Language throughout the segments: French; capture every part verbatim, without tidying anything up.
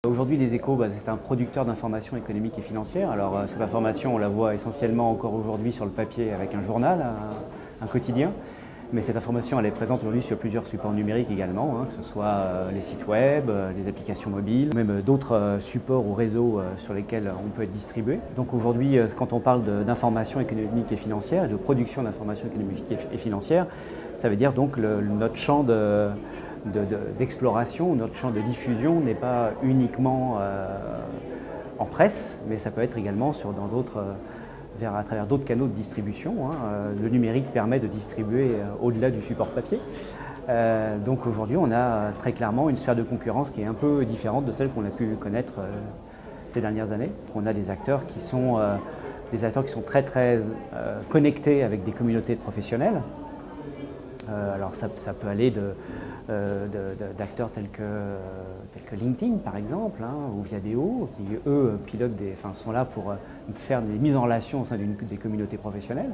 Aujourd'hui, Les Échos, bah, c'est un producteur d'informations économiques et financières. Alors, euh, cette information, on la voit essentiellement encore aujourd'hui sur le papier avec un journal, un, un quotidien. Mais cette information, elle est présente aujourd'hui sur plusieurs supports numériques également, hein, que ce soit euh, les sites web, euh, les applications mobiles, même euh, d'autres euh, supports ou réseaux euh, sur lesquels on peut être distribué. Donc aujourd'hui, euh, quand on parle d'informations économiques et financières et de production d'informations économiques et, et financières, ça veut dire donc le, notre champ de d'exploration, de, de, notre champ de diffusion n'est pas uniquement euh, en presse, mais ça peut être également sur, dans d'autres, euh, vers, à travers d'autres canaux de distribution. Hein. Euh, le numérique permet de distribuer euh, au-delà du support papier. Euh, donc aujourd'hui, on a très clairement une sphère de concurrence qui est un peu différente de celle qu'on a pu connaître euh, ces dernières années. On a des acteurs qui sont, euh, des acteurs qui sont très très euh, connectés avec des communautés de professionnels. Euh, alors ça, ça peut aller de Euh, d'acteurs tels que, euh, tels que LinkedIn par exemple, hein, ou Viadeo, qui eux pilotent des, enfin, sont là pour euh, faire des mises en relation au sein des communautés professionnelles.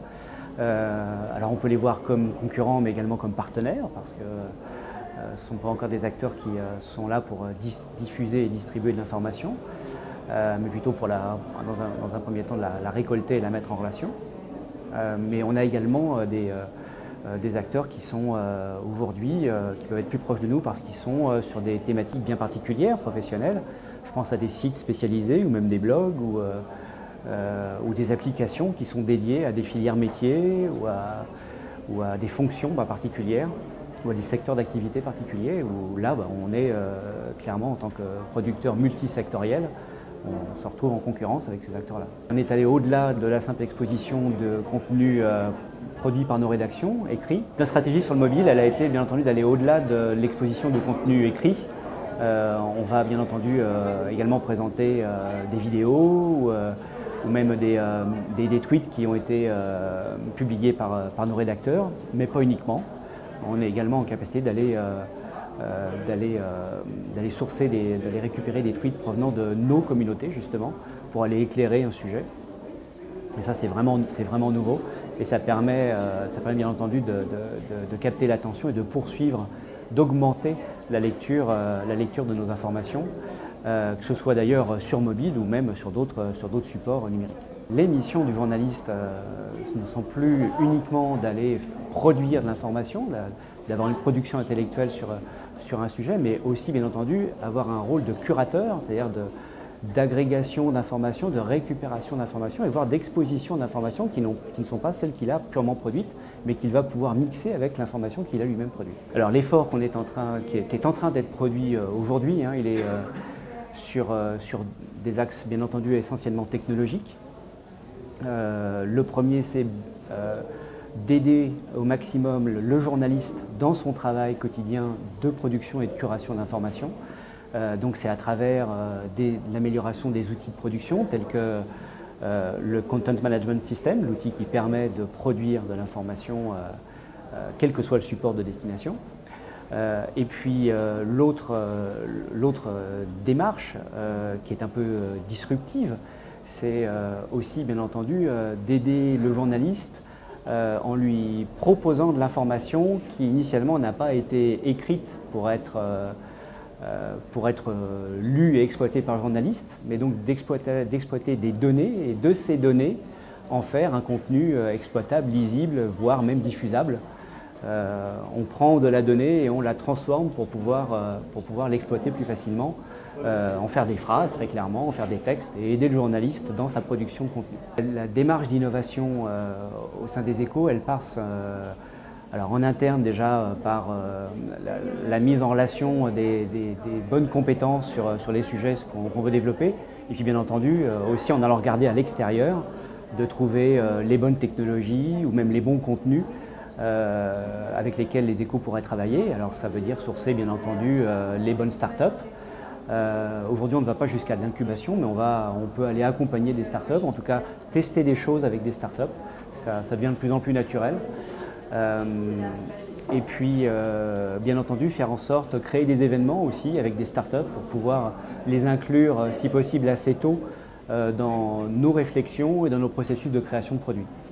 Euh, alors on peut les voir comme concurrents mais également comme partenaires parce que euh, ce ne sont pas encore des acteurs qui euh, sont là pour euh, diffuser et distribuer de l'information, euh, mais plutôt pour la, dans, un, dans un premier temps la, la récolter et la mettre en relation. Euh, mais on a également euh, des euh, des acteurs qui sont euh, aujourd'hui, euh, qui peuvent être plus proches de nous parce qu'ils sont euh, sur des thématiques bien particulières, professionnelles. Je pense à des sites spécialisés ou même des blogs ou, euh, euh, ou des applications qui sont dédiées à des filières métiers ou à, ou à des fonctions bah, particulières ou à des secteurs d'activité particuliers où là bah, on est euh, clairement en tant que producteur multisectoriel, on se retrouve en concurrence avec ces acteurs-là. On est allé au-delà de la simple exposition de contenu euh, produit par nos rédactions, écrits. Notre stratégie sur le mobile, elle a été bien entendu d'aller au-delà de l'exposition de contenu écrit. Euh, on va bien entendu euh, également présenter euh, des vidéos ou, euh, ou même des, euh, des, des tweets qui ont été euh, publiés par, par nos rédacteurs, mais pas uniquement. On est également en capacité d'aller euh, Euh, d'aller euh, d'aller sourcer, d'aller récupérer des tweets provenant de nos communautés justement pour aller éclairer un sujet. Et ça c'est vraiment, c'est vraiment nouveau et ça permet, euh, ça permet bien entendu de, de, de, de capter l'attention et de poursuivre, d'augmenter la lecture, euh, la lecture de nos informations, euh, que ce soit d'ailleurs sur mobile ou même sur d'autres sur d'autres supports numériques. Les missions du journaliste euh, ne sont plus uniquement d'aller produire de l'information, d'avoir une production intellectuelle sur, sur un sujet, mais aussi bien entendu avoir un rôle de curateur, c'est-à-dire d'agrégation d'informations, de récupération d'informations et voire d'exposition d'informations qui, qui ne sont pas celles qu'il a purement produites, mais qu'il va pouvoir mixer avec l'information qu'il a lui-même produite. Alors l'effort qu'on est en train, qui est, qui est en train d'être produit euh, aujourd'hui, hein, il est euh, sur, euh, sur des axes bien entendu essentiellement technologiques. Euh, le premier, c'est euh, d'aider au maximum le, le journaliste dans son travail quotidien de production et de curation d'informations. Euh, donc c'est à travers euh, l'amélioration des outils de production tels que euh, le Content Management System, l'outil qui permet de produire de l'information euh, euh, quel que soit le support de destination. Euh, et puis euh, l'autre euh, l'autre euh, démarche euh, qui est un peu euh, disruptive, c'est euh, aussi bien entendu euh, d'aider le journaliste euh, en lui proposant de l'information qui initialement n'a pas été écrite pour être, euh, euh, pour être euh, lue et exploitée par le journaliste, mais donc d'exploiter d'exploiter des données et de ces données en faire un contenu euh, exploitable, lisible, voire même diffusable. Euh, on prend de la donnée et on la transforme pour pouvoir, euh, pour pouvoir l'exploiter plus facilement, euh, en faire des phrases très clairement, en faire des textes et aider le journaliste dans sa production de contenu. La démarche d'innovation euh, au sein des Échos, elle passe euh, alors en interne déjà par euh, la, la mise en relation des, des, des bonnes compétences sur, sur les sujets qu'on qu'on veut développer et puis bien entendu euh, aussi en allant regarder à l'extérieur de trouver euh, les bonnes technologies ou même les bons contenus Euh, avec lesquels les Échos pourraient travailler. Alors ça veut dire sourcer bien entendu euh, les bonnes startups. Euh, Aujourd'hui on ne va pas jusqu'à l'incubation, mais on, va, on peut aller accompagner des startups, en tout cas tester des choses avec des startups. Ça, ça devient de plus en plus naturel. Euh, et puis euh, bien entendu faire en sorte de créer des événements aussi avec des startups pour pouvoir les inclure si possible assez tôt euh, dans nos réflexions et dans nos processus de création de produits.